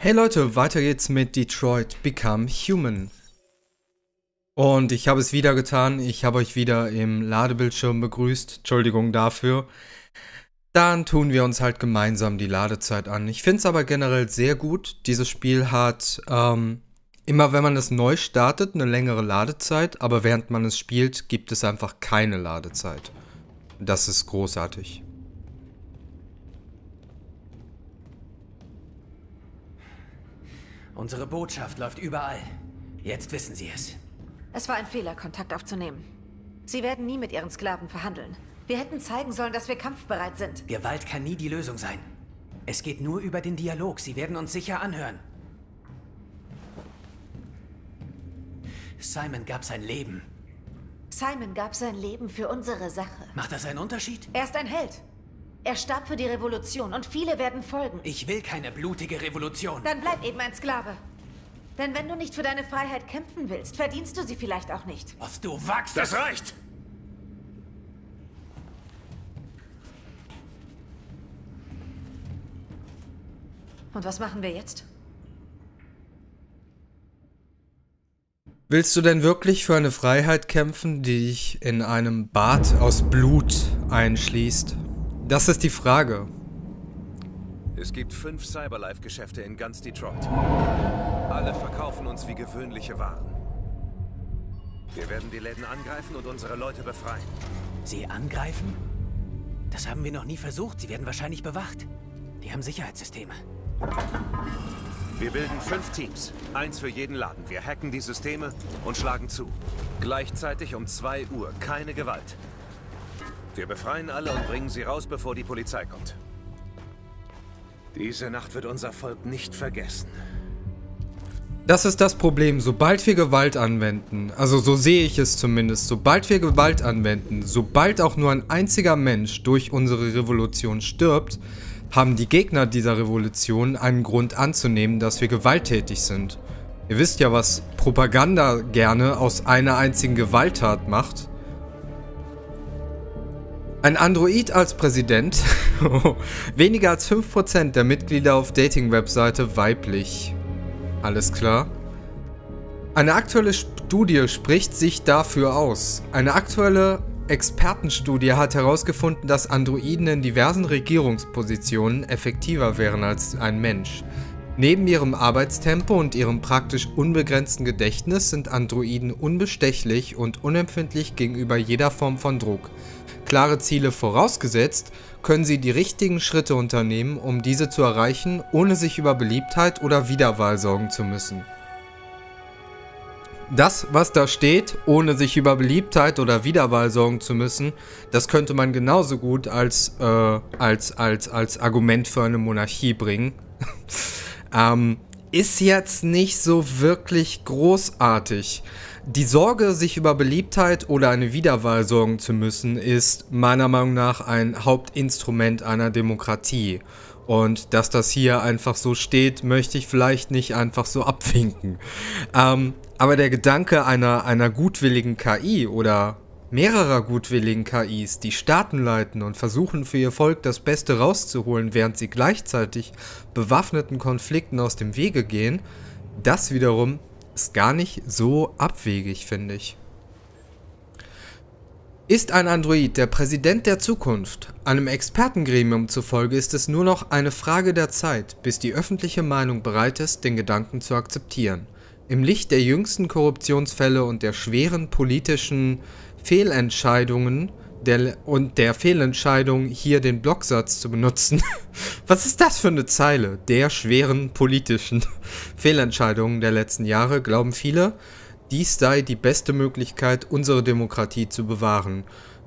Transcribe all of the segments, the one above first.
Hey Leute, weiter geht's mit Detroit Become Human. Und ich habe es wieder getan, ich habe euch wieder im Ladebildschirm begrüßt, Entschuldigung dafür. Dann tun wir uns halt gemeinsam die Ladezeit an. Ich finde es aber generell sehr gut. Dieses Spiel hat immer, wenn man es neu startet, eine längere Ladezeit, aber während man es spielt, gibt es einfach keine Ladezeit. Das ist großartig. Unsere Botschaft läuft überall. Jetzt wissen Sie es. Es war ein Fehler, Kontakt aufzunehmen. Sie werden nie mit Ihren Sklaven verhandeln. Wir hätten zeigen sollen, dass wir kampfbereit sind. Gewalt kann nie die Lösung sein. Es geht nur über den Dialog. Sie werden uns sicher anhören. Simon gab sein Leben. Simon gab sein Leben für unsere Sache. Macht das einen Unterschied? Er ist ein Held. Er starb für die Revolution und viele werden folgen. Ich will keine blutige Revolution. Dann bleib eben ein Sklave. Denn wenn du nicht für deine Freiheit kämpfen willst, verdienst du sie vielleicht auch nicht. Was du wagst! Das reicht! Und was machen wir jetzt? Willst du denn wirklich für eine Freiheit kämpfen, die dich in einem Bad aus Blut einschließt? Das ist die Frage. Es gibt 5 Cyberlife-Geschäfte in ganz Detroit. Alle verkaufen uns wie gewöhnliche Waren. Wir werden die Läden angreifen und unsere Leute befreien. Sie angreifen? Das haben wir noch nie versucht. Sie werden wahrscheinlich bewacht. Die haben Sicherheitssysteme. Wir bilden 5 Teams. 1 für jeden Laden. Wir hacken die Systeme und schlagen zu. Gleichzeitig um 2 Uhr. Keine Gewalt. Wir befreien alle und bringen sie raus, bevor die Polizei kommt. Diese Nacht wird unser Volk nicht vergessen. Das ist das Problem. Sobald wir Gewalt anwenden, also so sehe ich es zumindest, sobald wir Gewalt anwenden, sobald auch nur ein einziger Mensch durch unsere Revolution stirbt, haben die Gegner dieser Revolution einen Grund anzunehmen, dass wir gewalttätig sind. Ihr wisst ja, was Propaganda gerne aus einer einzigen Gewalttat macht. Ein Android als Präsident, weniger als 5% der Mitglieder auf Dating-Webseite weiblich. Alles klar. Eine aktuelle Studie spricht sich dafür aus. Eine aktuelle Expertenstudie hat herausgefunden, dass Androiden in diversen Regierungspositionen effektiver wären als ein Mensch. Neben ihrem Arbeitstempo und ihrem praktisch unbegrenzten Gedächtnis sind Androiden unbestechlich und unempfindlich gegenüber jeder Form von Druck. Klare Ziele vorausgesetzt, können sie die richtigen Schritte unternehmen, um diese zu erreichen, ohne sich über Beliebtheit oder Wiederwahl sorgen zu müssen. Das, was da steht, ohne sich über Beliebtheit oder Wiederwahl sorgen zu müssen, das könnte man genauso gut als Argument für eine Monarchie bringen. Ist jetzt nicht so wirklich großartig. Die Sorge, sich über Beliebtheit oder eine Wiederwahl sorgen zu müssen, ist meiner Meinung nach ein Hauptinstrument einer Demokratie. Und dass das hier einfach so steht, möchte ich vielleicht nicht einfach so abwinken. Aber der Gedanke einer gutwilligen KI oder mehrerer gutwilligen KIs, die Staaten leiten und versuchen für ihr Volk das Beste rauszuholen, während sie gleichzeitig bewaffneten Konflikten aus dem Wege gehen, das wiederum ist gar nicht so abwegig, finde ich. Ist ein Android der Präsident der Zukunft? Einem Expertengremium zufolge ist es nur noch eine Frage der Zeit, bis die öffentliche Meinung bereit ist, den Gedanken zu akzeptieren. Im Licht der jüngsten Korruptionsfälle und der schweren politischen Fehlentscheidungen und der Fehlentscheidung, hier den Blocksatz zu benutzen. Was ist das für eine Zeile? Der schweren politischen Fehlentscheidungen der letzten Jahre, glauben viele, dies sei die beste Möglichkeit, unsere Demokratie zu bewahren.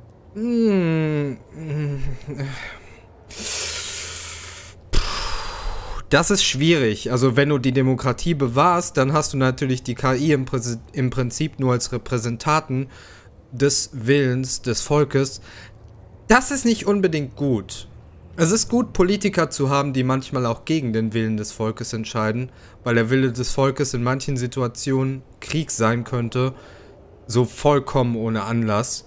Das ist schwierig. Also wenn du die Demokratie bewahrst, dann hast du natürlich die KI im Prinzip nur als Repräsentanten des Willens des Volkes. Das ist nicht unbedingt gut. Es ist gut, Politiker zu haben, die manchmal auch gegen den Willen des Volkes entscheiden, weil der Wille des Volkes in manchen Situationen Krieg sein könnte, so vollkommen ohne Anlass.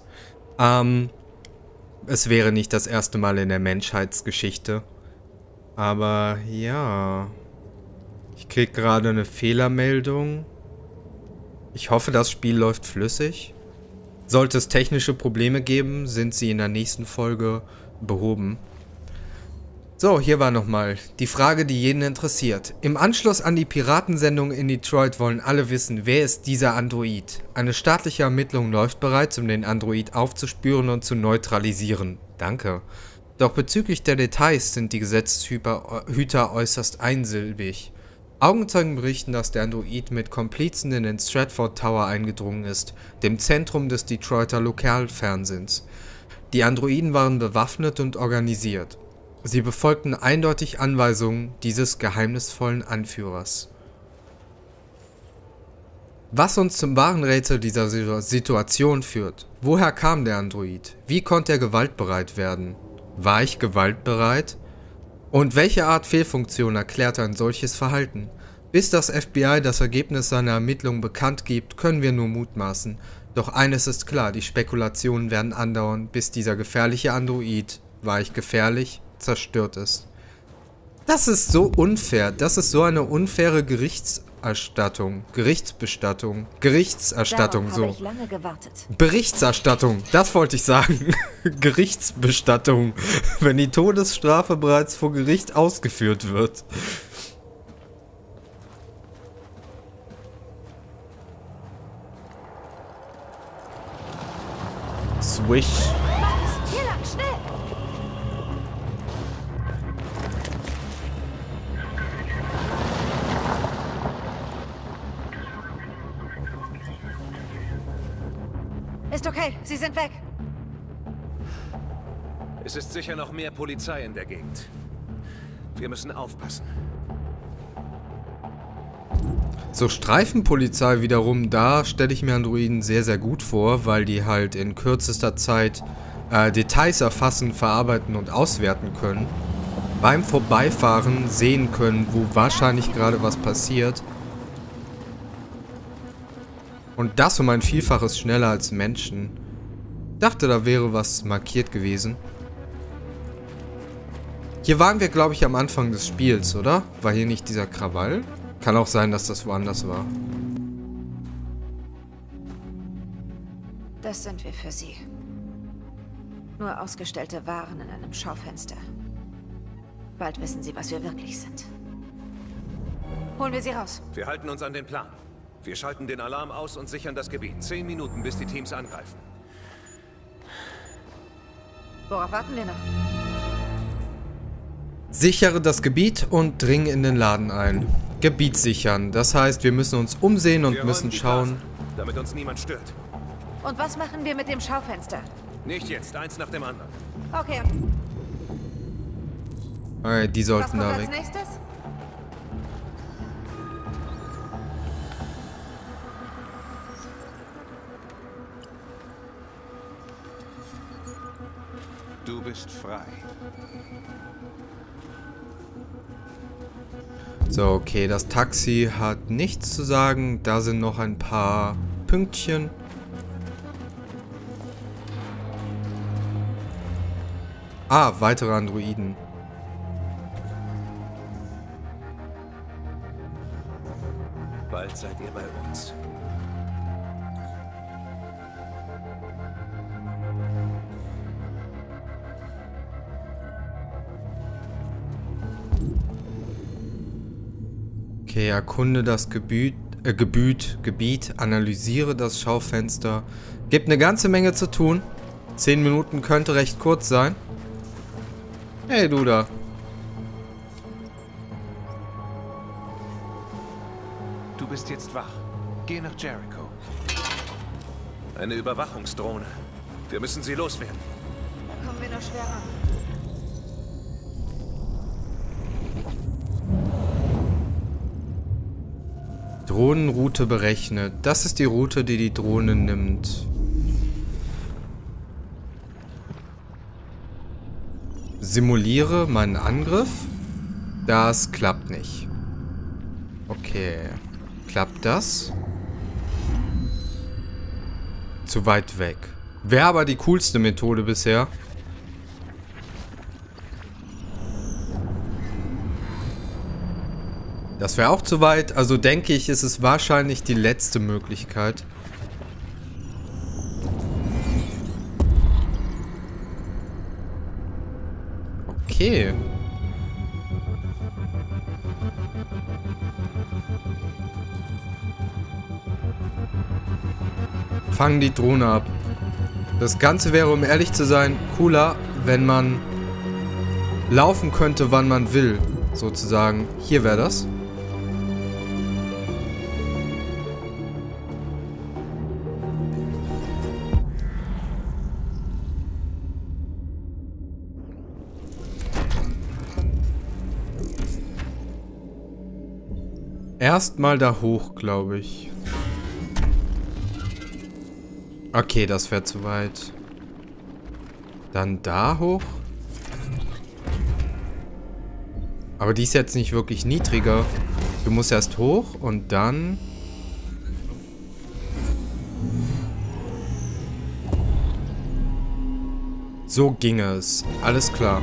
Es wäre nicht das erste Mal in der Menschheitsgeschichte. Aber ja, ich Ich krieg gerade eine Fehlermeldung. Ich hoffe, das Spiel läuft flüssig. Sollte es technische Probleme geben, sind sie in der nächsten Folge behoben. So, hier war nochmal die Frage, die jeden interessiert. Im Anschluss an die Piratensendung in Detroit wollen alle wissen, wer ist dieser Android? Eine staatliche Ermittlung läuft bereits, um den Android aufzuspüren und zu neutralisieren. Danke. Doch bezüglich der Details sind die Gesetzeshüter äußerst einsilbig. Augenzeugen berichten, dass der Android mit Komplizen in den Stratford Tower eingedrungen ist, dem Zentrum des Detroiter Lokalfernsehens. Die Androiden waren bewaffnet und organisiert. Sie befolgten eindeutig Anweisungen dieses geheimnisvollen Anführers. Was uns zum wahren Rätsel dieser Situation führt. Woher kam der Android? Wie konnte er gewaltbereit werden? War ich gewaltbereit? Und welche Art Fehlfunktion erklärt ein solches Verhalten? Bis das FBI das Ergebnis seiner Ermittlungen bekannt gibt, können wir nur mutmaßen. Doch eines ist klar, die Spekulationen werden andauern, bis dieser gefährliche Android, war ich gefährlich, zerstört ist. Das ist so unfair. Das ist so eine unfaire Berichterstattung, so. Ich lange gewartet. Berichterstattung, das wollte ich sagen. Gerichtsbestattung, wenn die Todesstrafe bereits vor Gericht ausgeführt wird. Swish. Hier lang, schnell! Ist okay, sie sind weg. Es ist sicher noch mehr Polizei in der Gegend. Wir müssen aufpassen. So, Streifenpolizei wiederum, da stelle ich mir Androiden sehr, sehr gut vor, weil die halt in kürzester Zeit Details erfassen, verarbeiten und auswerten können. Beim Vorbeifahren sehen können, wo wahrscheinlich gerade was passiert. Und das um ein Vielfaches schneller als Menschen. Dachte, da wäre was markiert gewesen. Hier waren wir, glaube ich, am Anfang des Spiels, oder? War hier nicht dieser Krawall? Kann auch sein, dass das woanders war. Das sind wir für Sie. Nur ausgestellte Waren in einem Schaufenster. Bald wissen Sie, was wir wirklich sind. Holen wir sie raus. Wir halten uns an den Plan. Wir schalten den Alarm aus und sichern das Gebiet. 10 Minuten, bis die Teams angreifen. Worauf warten wir noch? Sichere das Gebiet und dring in den Laden ein. Gebiet sichern. Das heißt, wir müssen uns umsehen und müssen schauen, damit uns niemand stört. Und was machen wir mit dem Schaufenster? Nicht jetzt, eins nach dem anderen. Okay, okay, die was sollten kommt da als weg. nächstes? Du bist frei. So, okay, das Taxi hat nichts zu sagen. Da sind noch ein paar Pünktchen. Ah, weitere Androiden. Bald seid ihr bei uns. Okay, erkunde das Gebiet, analysiere das Schaufenster. Gibt eine ganze Menge zu tun. 10 Minuten könnte recht kurz sein. Hey, du da. Du bist jetzt wach. Geh nach Jericho. Eine Überwachungsdrohne. Wir müssen sie loswerden. Da kommen wir nur schwer ran. Drohnenroute berechnet. Das ist die Route, die die Drohne nimmt. Simuliere meinen Angriff. Das klappt nicht. Okay. Klappt das? Zu weit weg. Wäre aber die coolste Methode bisher. Das wäre auch zu weit. Also denke ich, ist es wahrscheinlich die letzte Möglichkeit. Okay. Fangen die Drohne ab. Das Ganze wäre, um ehrlich zu sein, cooler, wenn man laufen könnte, wann man will. Sozusagen. Hier wäre das. Erstmal da hoch, glaube ich. Okay, das wäre zu weit. Dann da hoch. Aber die ist jetzt nicht wirklich niedriger. Du musst erst hoch und dann... So ging es. Alles klar.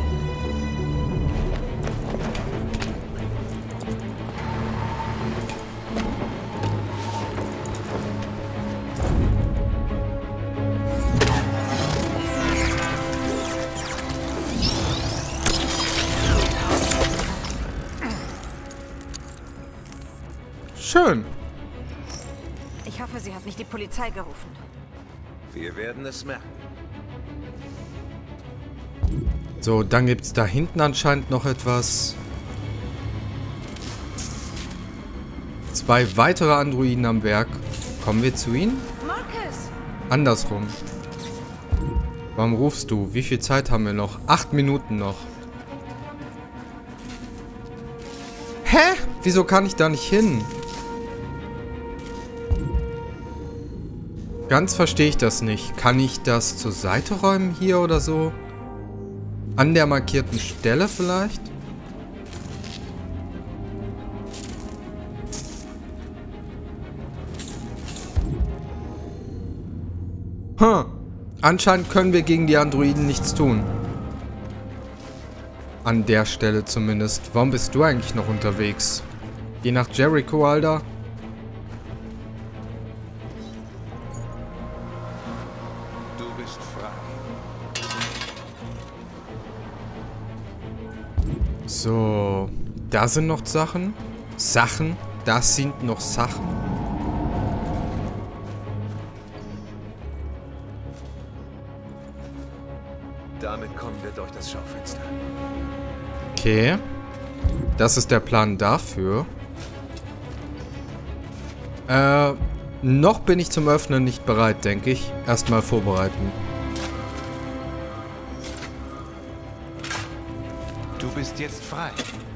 Schön. Ich hoffe, sie hat nicht die Polizei gerufen. Wir werden es merken. So, dann gibt es da hinten anscheinend noch etwas. 2 weitere Androiden am Werk. Kommen wir zu ihnen? Marcus! Andersrum. Warum rufst du? Wie viel Zeit haben wir noch? 8 Minuten noch. Hä? Wieso kann ich da nicht hin? Ganz verstehe ich das nicht. Kann ich das zur Seite räumen hier oder so? An der markierten Stelle vielleicht? Anscheinend können wir gegen die Androiden nichts tun. An der Stelle zumindest. Warum bist du eigentlich noch unterwegs? Geh nach Jericho, Alter. Du bist frei. So, da sind noch Sachen. Das sind noch Sachen. Damit kommen wir durch das Schaufenster. Okay. Das ist der Plan dafür. Noch bin ich zum Öffnen nicht bereit, denke ich. Erstmal vorbereiten. Du bist jetzt frei.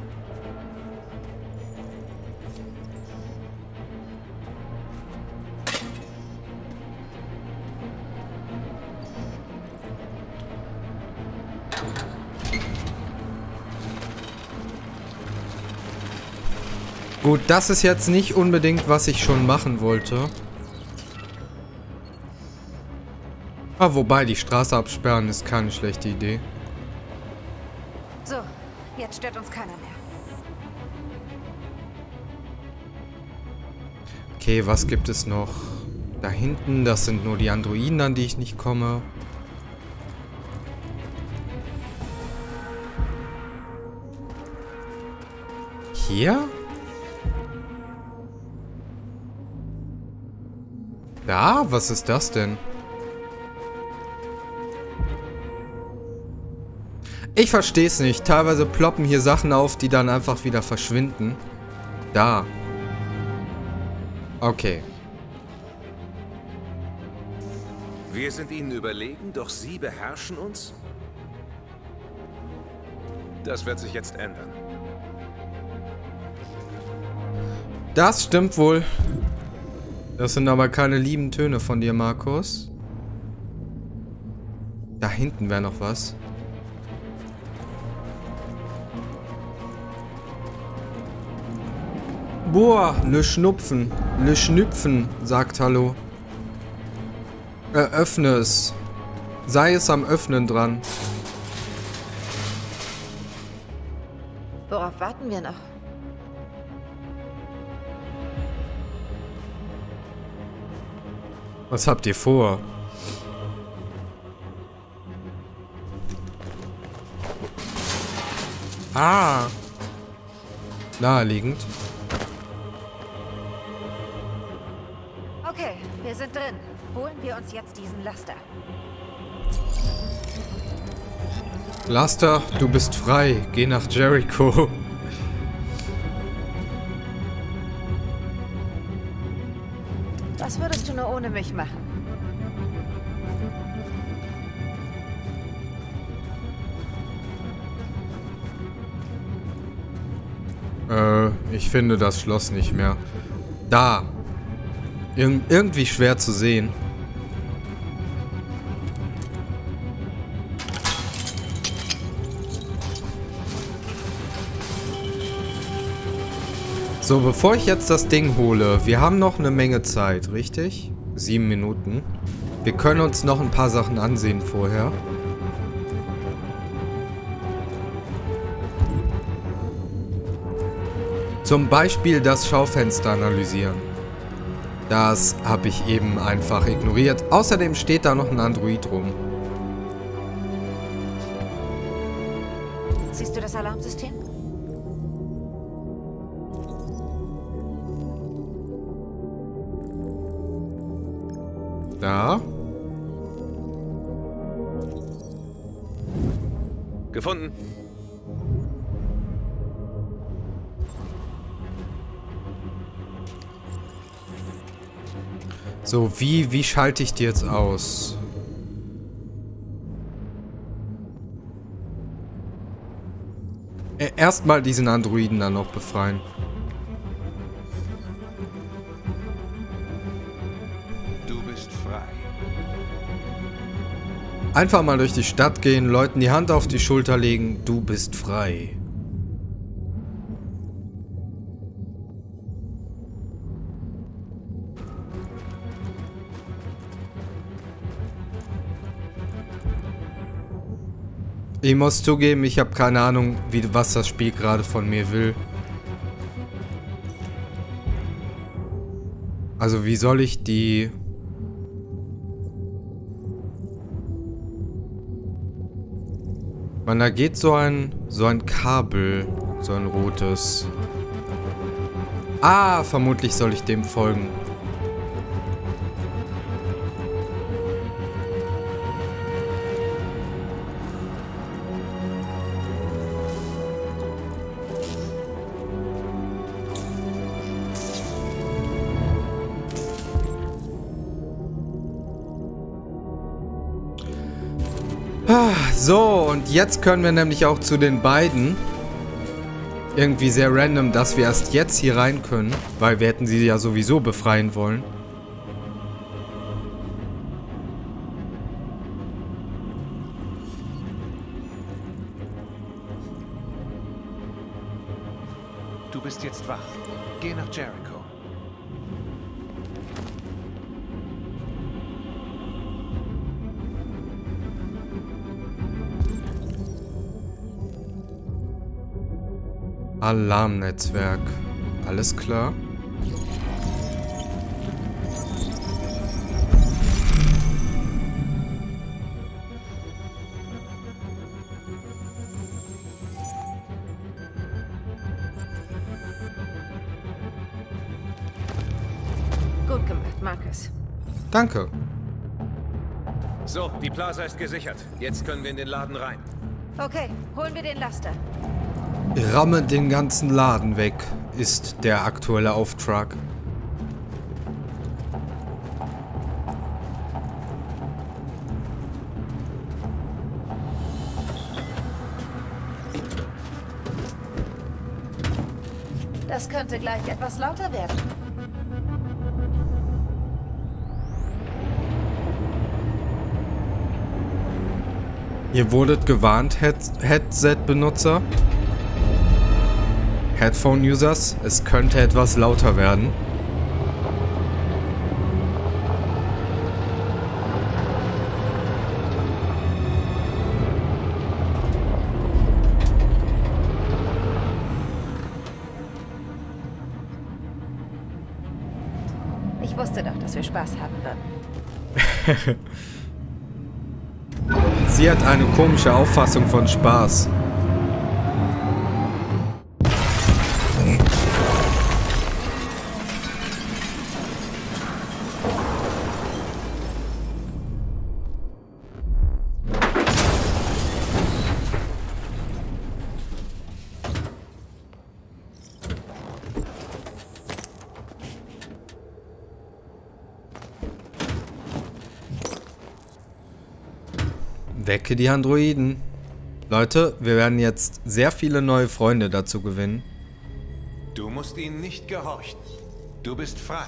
Gut, das ist jetzt nicht unbedingt, was ich schon machen wollte. Ah, wobei, die Straße absperren ist keine schlechte Idee. So, jetzt stört uns keiner mehr. Okay, was gibt es noch? Da hinten, das sind nur die Androiden, an die ich nicht komme. Hier? Da? Was ist das denn? Ich verstehe es nicht. Teilweise ploppen hier Sachen auf, die dann einfach wieder verschwinden. Da. Okay. Wir sind ihnen überlegen, doch sie beherrschen uns? Das wird sich jetzt ändern. Das stimmt wohl. Das sind aber keine lieben Töne von dir, Markus. Da hinten wäre noch was. Boah, le Schnupfen. Le Schnüpfen sagt Hallo. Öffne es. Sei es am Öffnen dran. Worauf warten wir noch? Was habt ihr vor? Ah. Naheliegend. Okay, wir sind drin. Holen wir uns jetzt diesen Laster. Laster, du bist frei. Geh nach Jericho. Was würdest du nur ohne mich machen? Ich finde das Schloss nicht mehr. Da. Irgendwie schwer zu sehen. So, bevor ich jetzt das Ding hole, wir haben noch eine Menge Zeit, richtig? 7 Minuten. Wir können uns noch ein paar Sachen ansehen vorher. Zum Beispiel das Schaufenster analysieren. Das habe ich eben einfach ignoriert. Außerdem steht da noch ein Android rum. Siehst du das Alarmsystem? Da. Gefunden. So, wie schalte ich die jetzt aus? Erstmal diesen Androiden dann noch befreien. Du bist frei. Einfach mal durch die Stadt gehen, Leuten die Hand auf die Schulter legen. Du bist frei. Ich muss zugeben, ich habe keine Ahnung, was das Spiel gerade von mir will. Also wie soll ich die... Man, da geht so ein Kabel, so ein rotes. Ah, vermutlich soll ich dem folgen. So, und jetzt können wir nämlich auch zu den beiden. Irgendwie sehr random, dass wir erst jetzt hier rein können, weil wir hätten sie ja sowieso befreien wollen. Du bist jetzt wach. Geh nach Jericho. Alarmnetzwerk. Alles klar. Gut gemacht, Marcus. Danke. So, die Plaza ist gesichert. Jetzt können wir in den Laden rein. Okay, holen wir den Laster. Ramme den ganzen Laden weg, ist der aktuelle Auftrag. Das könnte gleich etwas lauter werden. Ihr wurdet gewarnt, Headset-Benutzer. Headphone-Users, es könnte etwas lauter werden. Ich wusste doch, dass wir Spaß haben würden. Sie hat eine komische Auffassung von Spaß. Wecke die Androiden. Leute, wir werden jetzt sehr viele neue Freunde dazu gewinnen. Du musst ihnen nicht gehorchen. Du bist frei.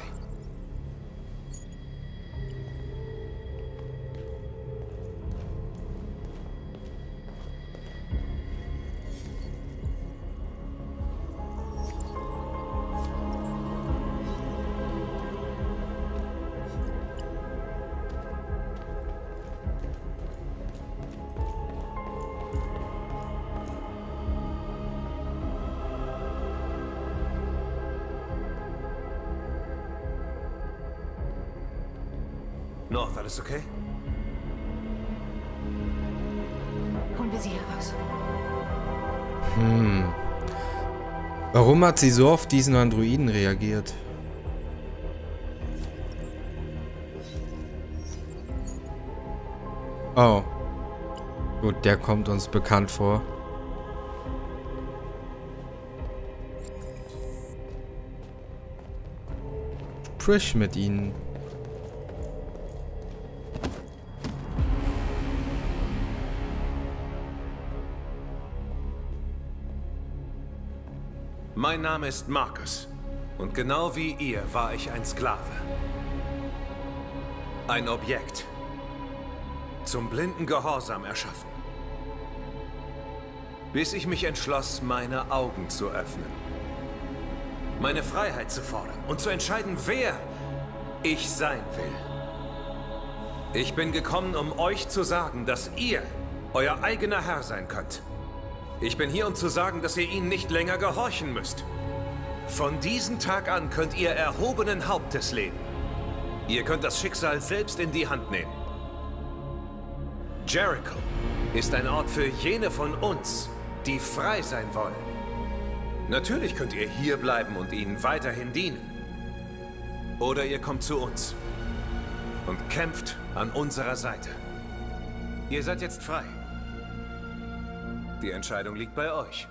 North, alles okay? Holen wir sie heraus. Warum hat sie so auf diesen Androiden reagiert? Oh. Gut, der kommt uns bekannt vor. Sprich mit ihnen. Mein Name ist Marcus. Und genau wie ihr war ich ein Sklave. Ein Objekt. Zum blinden Gehorsam erschaffen. Bis ich mich entschloss, meine Augen zu öffnen. Meine Freiheit zu fordern und zu entscheiden, wer ich sein will. Ich bin gekommen, um euch zu sagen, dass ihr euer eigener Herr sein könnt. Ich bin hier, um zu sagen, dass ihr ihnen nicht länger gehorchen müsst. Von diesem Tag an könnt ihr erhobenen Hauptes leben. Ihr könnt das Schicksal selbst in die Hand nehmen. Jericho ist ein Ort für jene von uns, die frei sein wollen. Natürlich könnt ihr hier bleiben und ihnen weiterhin dienen. Oder ihr kommt zu uns und kämpft an unserer Seite. Ihr seid jetzt frei. Die Entscheidung liegt bei euch.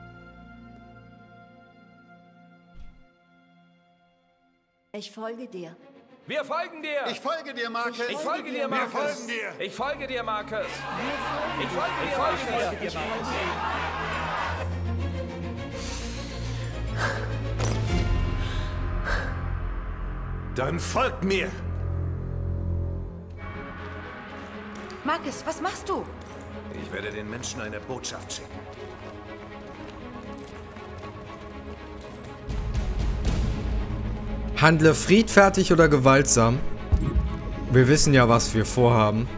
Ich folge dir. Wir folgen dir! Ich folge dir, Marcus. Ich folge dir, Marcus! Wir folgen dir. Ich folge dir, Marcus! Ich folge dir, Marcus! Dann folgt mir! Marcus, was machst du? Ich werde den Menschen eine Botschaft schicken. Handle friedfertig oder gewaltsam. Wir wissen ja, was wir vorhaben.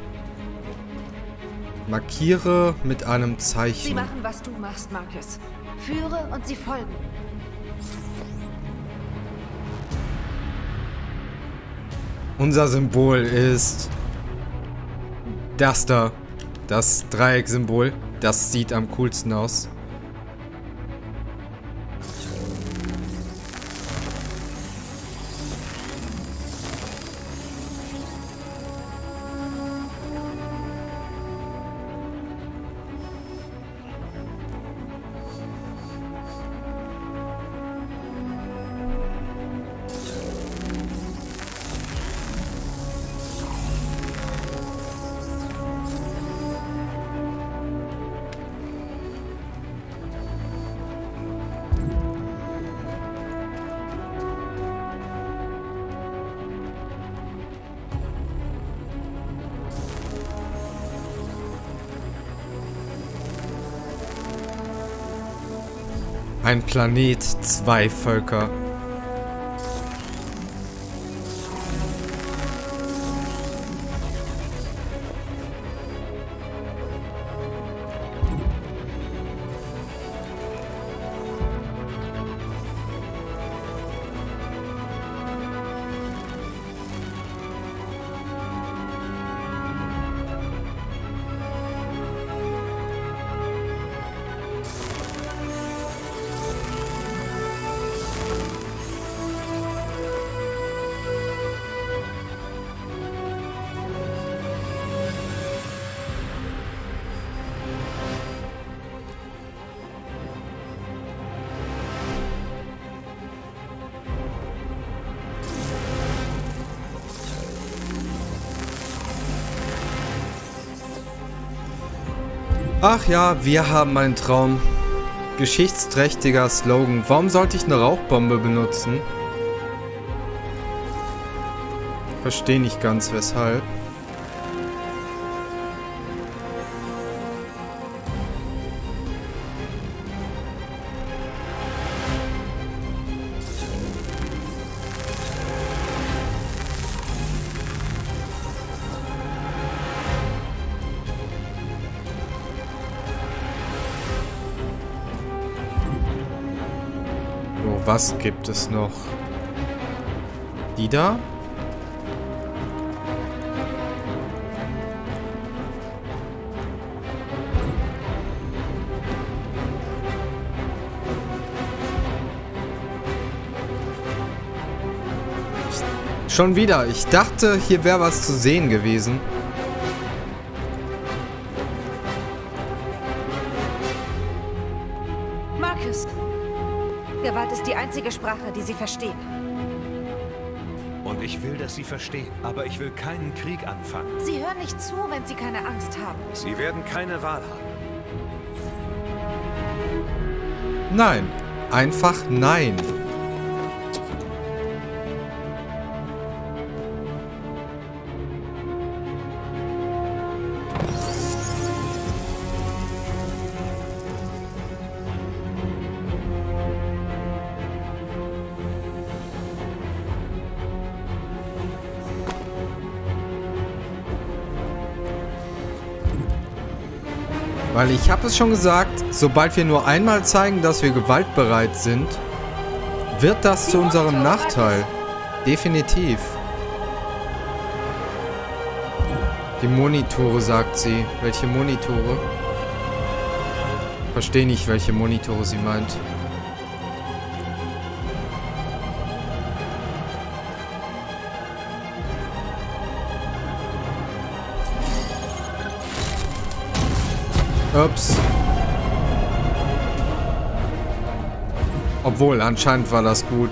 Markiere mit einem Sie Zeichen. machen, was du machst, Marcus. Führe und sie folgen. Unser Symbol ist das da. Das Dreiecksymbol. Das sieht am coolsten aus. Ein Planet, zwei Völker. Ach ja, wir haben einen Traum. Geschichtsträchtiger Slogan. Warum sollte ich eine Rauchbombe benutzen? Verstehe nicht ganz, weshalb. So, was gibt es noch? Die da? Schon wieder. Ich dachte, hier wäre was zu sehen gewesen. Marcus! Gewalt ist die einzige Sprache, die sie verstehen. Und ich will, dass sie verstehen. Aber ich will keinen Krieg anfangen. Sie hören nicht zu, wenn sie keine Angst haben. Sie werden keine Wahl haben. Nein. Einfach nein. Weil ich habe es schon gesagt, sobald wir nur einmal zeigen, dass wir gewaltbereit sind, wird das zu unserem Nachteil. Definitiv. Die Monitore, sagt sie. Welche Monitore? Verstehe nicht, welche Monitore sie meint. Ups. Obwohl, anscheinend war das gut.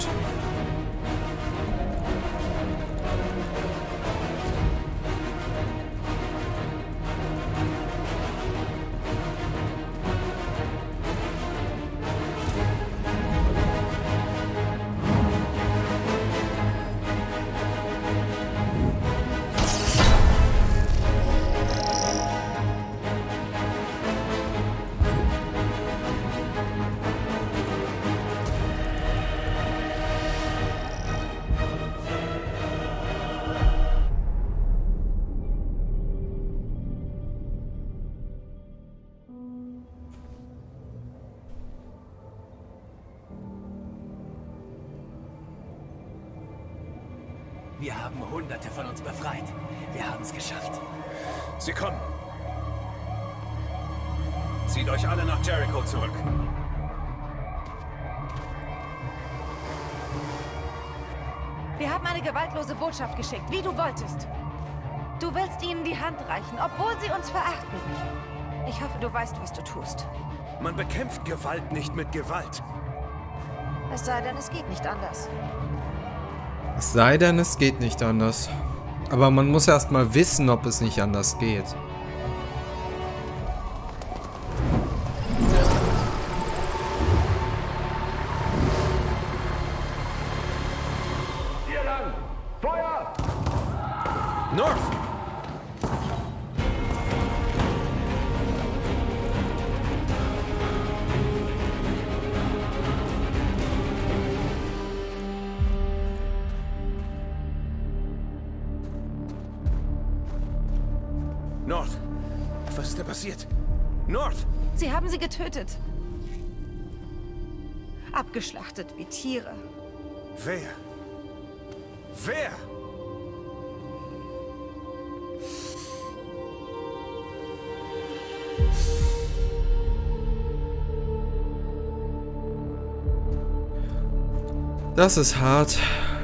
Wir haben Hunderte von uns befreit. Wir haben es geschafft. Sie kommen. Zieht euch alle nach Jericho zurück. Wir haben eine gewaltlose Botschaft geschickt, wie du wolltest. Du willst ihnen die Hand reichen, obwohl sie uns verachten. Ich hoffe, du weißt, was du tust. Man bekämpft Gewalt nicht mit Gewalt. Es sei denn, es geht nicht anders. Es sei denn, es geht nicht anders. Aber man muss erst mal wissen, ob es nicht anders geht. Hier lang! Feuer! North! North! Was ist da passiert? North! Sie haben sie getötet. Abgeschlachtet wie Tiere. Wer? Wer? Das ist hart.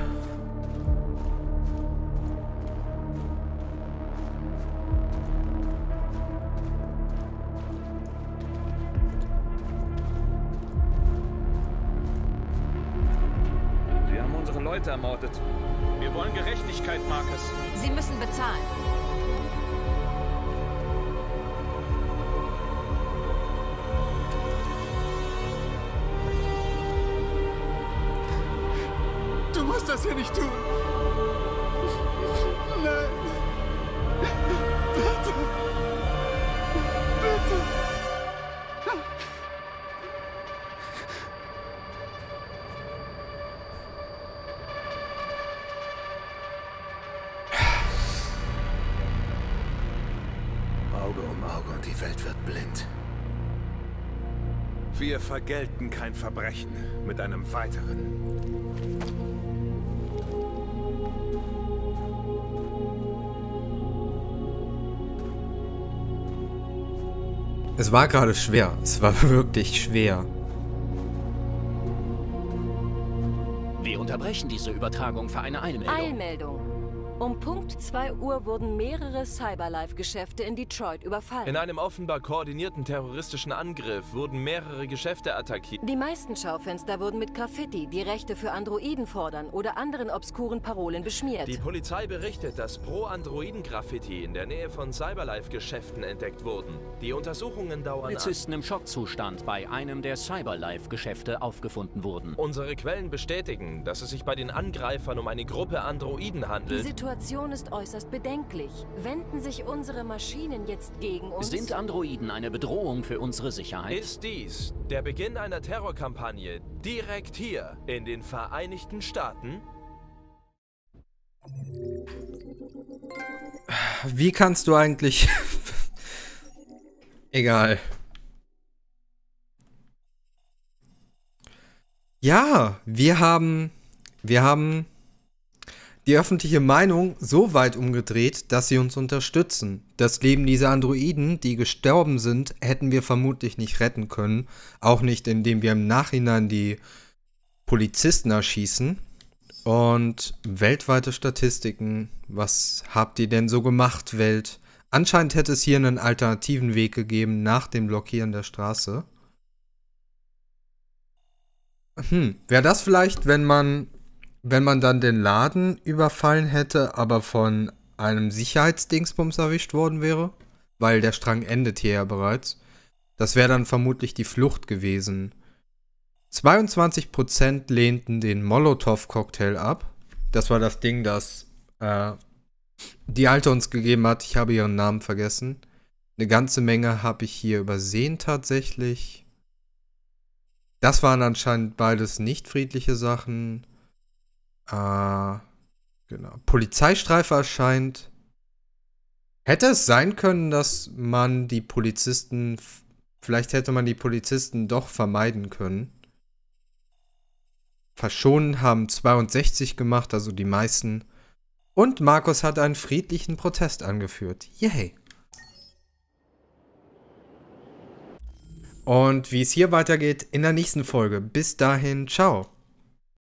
Wir haben unsere Leute ermordet. Wir wollen Gerechtigkeit, Marcus. Sie müssen bezahlen. musst das hier nicht tun. Nein. Bitte. Bitte. Auge um Auge und die Welt wird blind. Wir vergelten kein Verbrechen mit einem weiteren. Es war gerade schwer. Es war wirklich schwer. Wir unterbrechen diese Übertragung für eine Eilmeldung. Eilmeldung. Um Punkt 2 Uhr wurden mehrere Cyberlife-Geschäfte in Detroit überfallen. In einem offenbar koordinierten terroristischen Angriff wurden mehrere Geschäfte attackiert. Die meisten Schaufenster wurden mit Graffiti, die Rechte für Androiden fordern oder anderen obskuren Parolen beschmiert. Die Polizei berichtet, dass Pro-Androiden-Graffiti in der Nähe von Cyberlife-Geschäften entdeckt wurden. Die Untersuchungen dauern an. Polizisten im Schockzustand bei einem der Cyberlife-Geschäfte aufgefunden wurden. Unsere Quellen bestätigen, dass es sich bei den Angreifern um eine Gruppe Androiden handelt. Die Situation ist äußerst bedenklich. Wenden sich unsere Maschinen jetzt gegen uns? Sind Androiden eine Bedrohung für unsere Sicherheit? Ist dies der Beginn einer Terrorkampagne direkt hier in den Vereinigten Staaten? Wie kannst du eigentlich... Egal. Ja, wir haben die öffentliche Meinung so weit umgedreht, dass sie uns unterstützen. Das Leben dieser Androiden, die gestorben sind, hätten wir vermutlich nicht retten können. Auch nicht, indem wir im Nachhinein die Polizisten erschießen. Und weltweite Statistiken. Was habt ihr denn so gemacht, Welt? Anscheinend hätte es hier einen alternativen Weg gegeben nach dem Blockieren der Straße. Wäre das vielleicht, wenn man dann den Laden überfallen hätte, aber von einem Sicherheitsdingsbums erwischt worden wäre? Weil der Strang endet hier ja bereits. Das wäre dann vermutlich die Flucht gewesen. 22% lehnten den Molotow-Cocktail ab. Das war das Ding, das die Alte uns gegeben hat. Ich habe ihren Namen vergessen. Eine ganze Menge habe ich hier übersehen tatsächlich. Das waren anscheinend beides nicht friedliche Sachen. Genau. Polizeistreife erscheint. Hätte es sein können, dass man die Polizisten... Vielleicht hätte man die Polizisten doch vermeiden können. Verschonen haben 62 gemacht, also die meisten. Und Markus hat einen friedlichen Protest angeführt. Yay! Und wie es hier weitergeht in der nächsten Folge. Bis dahin, ciao!